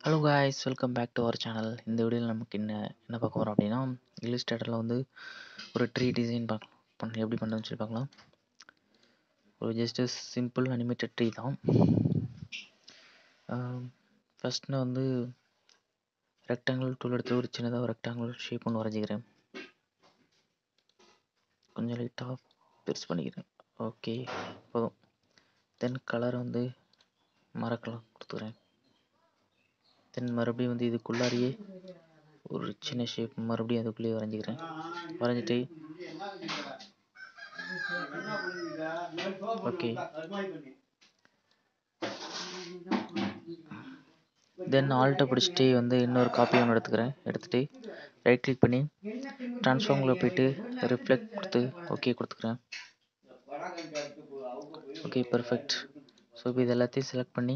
Hello guys, welcome back to our channel. இந்த வீடியோவில் நமக்கு என்ன பார்க்க போகிறோம் அப்படின்னா, இல்லஸ்ட்ரேட்டரில் வந்து ஒரு ட்ரீ டிசைன் எப்படி பண்ணுறதுன்னு சொல்லி பார்க்கலாம். ஒரு ஜஸ்ட் சிம்பிள் அனிமேட்டட் ட்ரீ தான். ஃபஸ்ட் நான் வந்து ரெக்டாங்கிள் டூல் எடுத்து ஒரு சின்னதாக ஒரு ரெக்டாங்கிள் ஷேப் ஒன்று வரைஞ்சிக்கிறேன். கொஞ்சம் லைட்டாக பெருசு பண்ணிக்கிறேன். ஓகே, போதும். தென் கலர் வந்து மரக்கலர் கொடுத்துக்கிறேன். தென் மறுபடியும் வந்து இதுக்குள்ளாரியே ஒரு சின்ன ஷேப் மறுபடியும் அதுக்குள்ளேயே வரைஞ்சிக்கிறேன். வரைஞ்சிட்டு ஓகே, தென் ஆல்ட்டை பிடிச்சிட்டு வந்து இன்னொரு காப்பி ஒன்று எடுத்துகிட்டு ரைட் கிளிக் பண்ணி ட்ரான்ஸ்ஃபார்மில் போயிட்டு ரிஃப்ளெக்ட் கொடுத்து ஓகே கொடுத்துக்கிறேன். Okay, perfect. ஸோ இப்போ இது எல்லாத்தையும் செலக்ட் பண்ணி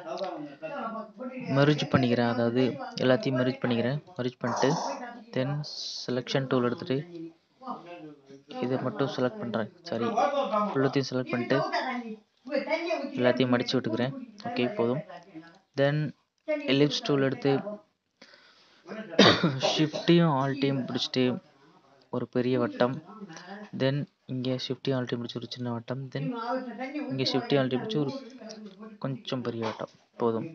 மெர்ஜ் பண்ணிக்கிறேன். அதாவது எல்லாத்தையும் மெர்ஜ் பண்ணிட்டு தென் செலெக்ஷன் டூல் எடுத்துகிட்டு இதை மட்டும் செலக்ட் பண்ணுறேன். சாரி, ஃபுல்லத்தையும் செலக்ட் பண்ணிட்டு எல்லாத்தையும் மடித்து விட்டுக்கிறேன். ஓகே, போதும். தென் எலிப்ஸ் டூல் எடுத்து ஷிஃப்ட்டையும் ஆல்ட்டையும் பிடிச்சிட்டு ஒரு பெரிய வட்டம், தென் இங்கே ஷிஃப்ட்டையும் ஆல்ட்டையும் பிடிச்சி ஒரு சின்ன வட்டம், தென் இங்கே ஷிஃப்ட்டையும் ஆல்ட்டையும் பிடிச்சி ஒரு கொஞ்சம் பெரிய வட்டம், போதும்.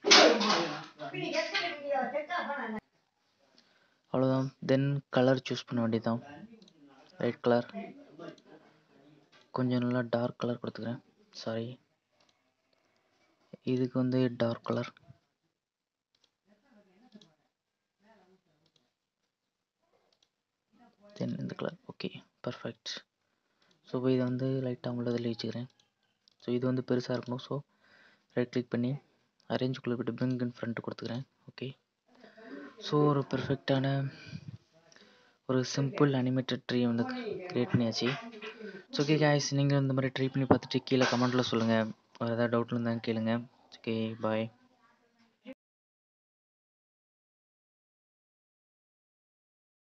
அவ்வளோதான். தென் கலர் சூஸ் பண்ண வேண்டியதுதான். ரைட் கலர் கொஞ்சம் நல்லா டார்க் கலர் கொடுத்துக்கிறேன். சாரி, இதுக்கு வந்து டார்க் கலர். தென் இந்த கலர். Okay, perfect. ஸோ இதை வந்து லைட்டாக உள்ளதில் வச்சுக்கிறேன். ஸோ இது வந்து பெருசாக இருக்கணும். ஸோ ரைட் கிளிக் பண்ணி அரேஞ்சுக்குள்ளே போய்ட்டு பிரிங் இன் ஃப்ரண்ட் கொடுத்துக்கிறேன். ஓகே, ஸோ ஒரு பெர்ஃபெக்டான ஒரு சிம்பிள் அனிமேட்டட் ட்ரீ வந்து க்ரியேட் பண்ணியாச்சு. ஸோ ஓகே காய்ஸ், நீங்கள் இந்த மாதிரி ட்ரை பண்ணி பார்த்துட்டு கீழே கமெண்ட்டில் சொல்லுங்கள். வேறு ஏதாவது டவுட் இருந்தால் கேளுங்க. ஓகே, பாய்.